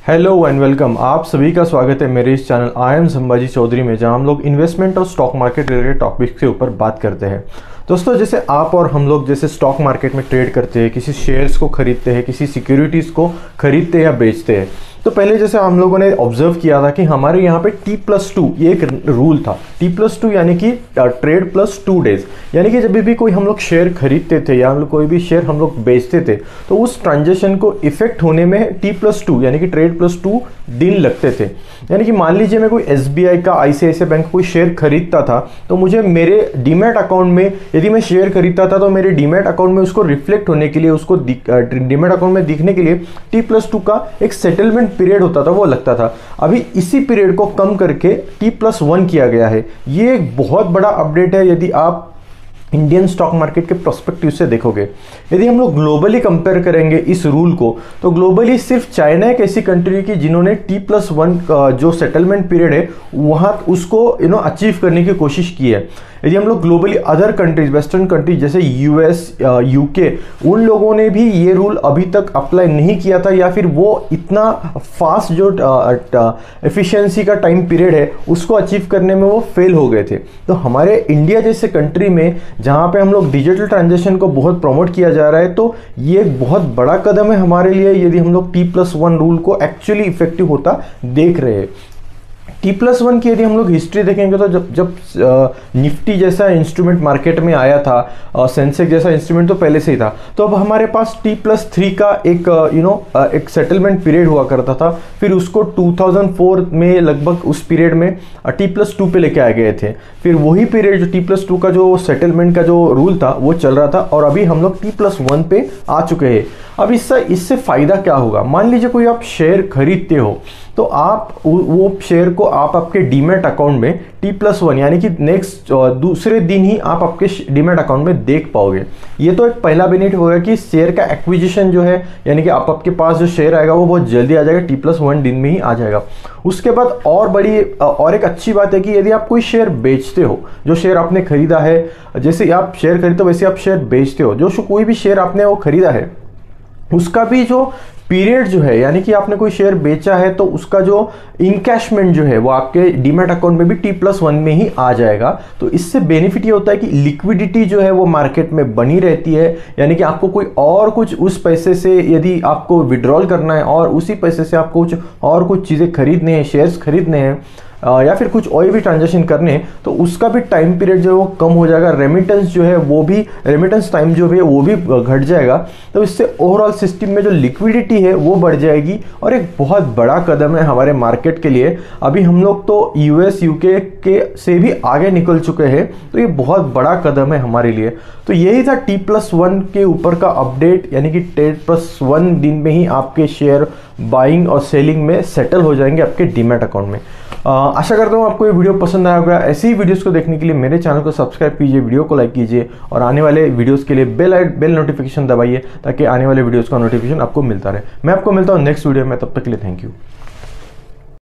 Hello and welcome. आप सभी का स्वागत है मेरे इस channel I am Sambhaji Chaudhari में, जहां हम लोग इन्वेस्टमेंट और स्टॉक मार्केट रिलेटेड टॉपिक्स के ऊपर बात करते हैं। दोस्तों, जैसे आप और हम लोग जैसे स्टॉक मार्केट में ट्रेड करते हैं, किसी शेयर्स को खरीदते हैं, किसी सिक्योरिटीज़ को खरीदते या बेचते हैं, तो पहले जैसे हम लोगों ने ऑब्जर्व किया था कि हमारे यहाँ पे T+2 ये एक रूल था। T+2 यानी कि ट्रेड प्लस 2 डेज, यानी कि जब भी कोई हम लोग शेयर खरीदते थे या हम लोग कोई भी शेयर हम लोग बेचते थे तो उस ट्रांजेक्शन को इफेक्ट होने में T+2 यानी कि ट्रेड प्लस 2 दिन लगते थे। यानी कि मान लीजिए मैं कोई SBI का ICICI बैंक कोई शेयर खरीदता था तो मुझे मेरे डीमैट अकाउंट में, यदि मैं शेयर खरीदता था तो मेरे डीमैट अकाउंट में उसको रिफ्लेक्ट होने के लिए, उसको डीमैट अकाउंट में दिखने के लिए T+2 का एक सेटलमेंट पीरियड होता था, वो लगता था। अभी इसी पीरियड को कम करके T+1 किया गया है। ये एक बहुत बड़ा अपडेट है यदि आप इंडियन स्टॉक मार्केट के प्रोस्पेक्टिव से देखोगे। यदि हम लोग ग्लोबली कंपेयर करेंगे इस रूल को, तो ग्लोबली सिर्फ चाइना एक ऐसी कंट्री की जिन्होंने T+1 का जो सेटलमेंट पीरियड है वहां उसको अचीव करने की कोशिश की है। यदि हम लोग globally other countries, western countries जैसे US, UK, उन लोगों ने भी ये रूल अभी तक अप्लाई नहीं किया था, या फिर वो इतना फास्ट जो एफिशिएंसी का टाइम पीरियड है उसको अचीव करने में वो फेल हो गए थे। तो हमारे इंडिया जैसे कंट्री में जहाँ पे हम लोग डिजिटल ट्रांजेक्शन को बहुत प्रमोट किया जा रहा है, तो ये एक बहुत बड़ा कदम है हमारे लिए यदि हम लोग T+1 रूल को एक्चुअली इफेक्टिव होता देख रहे हैं। T+1 की यदि हम लोग हिस्ट्री देखेंगे तो जब निफ्टी जैसा इंस्ट्रूमेंट मार्केट में आया था, सेंसेक्स जैसा इंस्ट्रूमेंट तो पहले से ही था, तो अब हमारे पास T+3 का एक सेटलमेंट पीरियड हुआ करता था। फिर उसको 2004 में लगभग उस पीरियड में T+2 पे लेके आए गए थे। फिर वही पीरियड जो T+2 का जो सेटलमेंट का जो रूल था वो चल रहा था, और अभी हम लोग T+1 पे आ चुके हैं। अब इससे फायदा क्या होगा? मान लीजिए कोई आप शेयर खरीदते हो तो आप वो शेयर को आप आपके डीमैट अकाउंट में T+1 यानी कि नेक्स्ट दूसरे दिन ही आप आपके डीमैट अकाउंट में देख पाओगे। ये तो एक पहला बेनिफिट होगा कि शेयर का एक्विजिशन जो है, यानी कि आपके पास जो शेयर आएगा वो बहुत जल्दी आ जाएगा, T+1 दिन में ही आ जाएगा। उसके बाद और एक अच्छी बात है कि यदि आप कोई शेयर बेचते हो, जो शेयर आपने खरीदा है, जैसे आप शेयर खरीदते हो वैसे आप शेयर बेचते हो, जो कोई भी शेयर आपने वो खरीदा है उसका भी जो पीरियड जो है, यानी कि आपने कोई शेयर बेचा है तो उसका जो इनकैशमेंट जो है वो आपके डीमैट अकाउंट में भी T+1 में ही आ जाएगा। तो इससे बेनिफिट ये होता है कि लिक्विडिटी जो है वो मार्केट में बनी रहती है, यानी कि आपको कोई और कुछ उस पैसे से यदि आपको विड्रॉल करना है और उसी पैसे से आपको कुछ चीज़ें खरीदने हैं, शेयर्स खरीदने हैं या फिर कुछ और भी ट्रांजेक्शन करने, तो उसका भी टाइम पीरियड जो है वो कम हो जाएगा। रेमिटेंस जो है वो भी, रेमिटेंस टाइम जो है वो भी घट जाएगा। तो इससे ओवरऑल सिस्टम में जो लिक्विडिटी है वो बढ़ जाएगी, और एक बहुत बड़ा कदम है हमारे मार्केट के लिए। अभी हम लोग तो US, UK के से भी आगे निकल चुके हैं, तो ये बहुत बड़ा कदम है हमारे लिए। तो यही था T+1 के ऊपर का अपडेट, यानी कि T+1 दिन में ही आपके शेयर बाइंग और सेलिंग में सेटल हो जाएंगे आपके डीमैट अकाउंट में। आशा करता हूँ आपको ये वीडियो पसंद आया होगा। ऐसी ही वीडियोस को देखने के लिए मेरे चैनल को सब्सक्राइब कीजिए, वीडियो को लाइक कीजिए, और आने वाले वीडियोस के लिए बेल नोटिफिकेशन दबाइए ताकि आने वाले वीडियोस का नोटिफिकेशन आपको मिलता रहे। मैं आपको मिलता हूँ नेक्स्ट वीडियो में, तब तक के लिए थैंक यू।